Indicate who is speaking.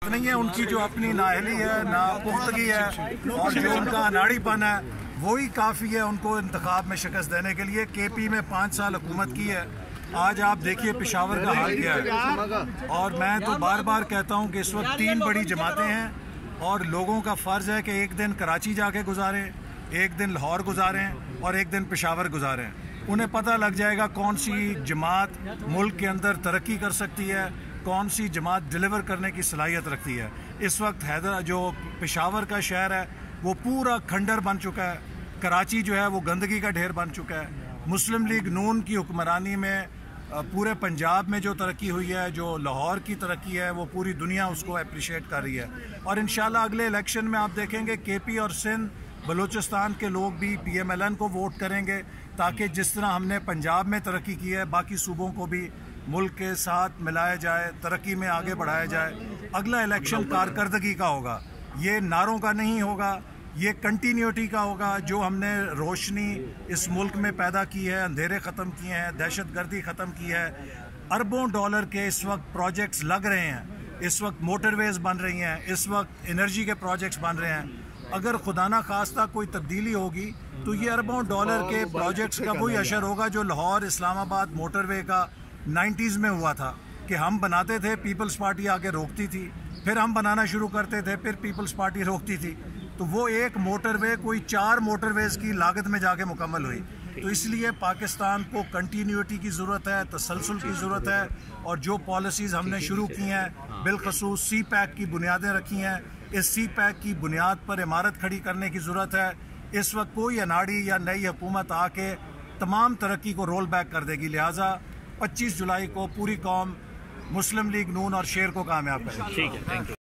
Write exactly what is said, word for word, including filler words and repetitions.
Speaker 1: नहीं है, उनकी जो अपनी नाअहली है, ना पुख्तगी है और जो उनका अनाड़ीपन है वही काफ़ी है उनको इंतखाब में शिकस्त देने के लिए। के पी में पाँच साल हुकूमत की है, आज आप देखिए पेशावर का हाल क्या है। और मैं तो बार बार कहता हूँ कि इस वक्त तीन बड़ी जमातें हैं और लोगों का फ़र्ज़ है कि एक दिन कराची जाके गुजारें, एक दिन लाहौर गुजारें और एक दिन पेशावर गुजारें। उन्हें पता लग जाएगा कौन सी जमात मुल्क के अंदर तरक्की कर सकती है, कौन सी जमात डिलीवर करने की सलाहियत रखती है। इस वक्त हैदर जो पेशावर का शहर है वो पूरा खंडर बन चुका है, कराची जो है वो गंदगी का ढेर बन चुका है। मुस्लिम लीग नून की हुक्मरानी में पूरे पंजाब में जो तरक्की हुई है, जो लाहौर की तरक्की है, वो पूरी दुनिया उसको अप्रिशिएट कर रही है। और इंशाल्लाह अगले इलेक्शन में आप देखेंगे के पी और सिंध बलूचिस्तान के लोग भी पी एम एल एन को वोट करेंगे, ताकि जिस तरह हमने पंजाब में तरक्की की है बाकी सूबों को भी मुल्क के साथ मिलाया जाए, तरक्की में आगे बढ़ाया जाए। अगला इलेक्शन कारकर्दगी का होगा, ये नारों का नहीं होगा, ये कंटिन्यूटी का होगा। जो हमने रोशनी इस मुल्क में पैदा की है, अंधेरे ख़त्म किए हैं, दहशतगर्दी ख़त्म की है, अरबों डॉलर के इस वक्त प्रोजेक्ट्स लग रहे हैं, इस वक्त मोटरवेज़ बन रही हैं, इस वक्त एनर्जी के प्रोजेक्ट्स बन रहे हैं। अगर खुदा ना खास्ता कोई तब्दीली होगी तो ये अरबों डॉलर के प्रोजेक्ट्स का वही असर होगा जो लाहौर इस्लामाबाद मोटरवे का नाइन्टीज़ में हुआ था कि हम बनाते थे, पीपल्स पार्टी आके रोकती थी, फिर हम बनाना शुरू करते थे, फिर पीपल्स पार्टी रोकती थी। तो वो एक मोटरवे कोई चार मोटरवेज़ की लागत में जाके मुकम्मल हुई। तो इसलिए पाकिस्तान को कंटिन्यूटी की ज़रूरत है, तसलसल की ज़रूरत है। और जो पॉलिसीज़ हमने शुरू की हैं, बिलखसूस सी पैक की बुनियादें रखी हैं, इस सी पैक की बुनियाद पर इमारत खड़ी करने की ज़रूरत है। इस वक्त कोई अनाड़ी या नई हुकूमत आके तमाम तरक्की को रोल बैक कर देगी। लिहाजा पच्चीस जुलाई को पूरी कौम मुस्लिम लीग नून और शेर को कामयाब करेगी।
Speaker 2: ठीक है, थैंक यू।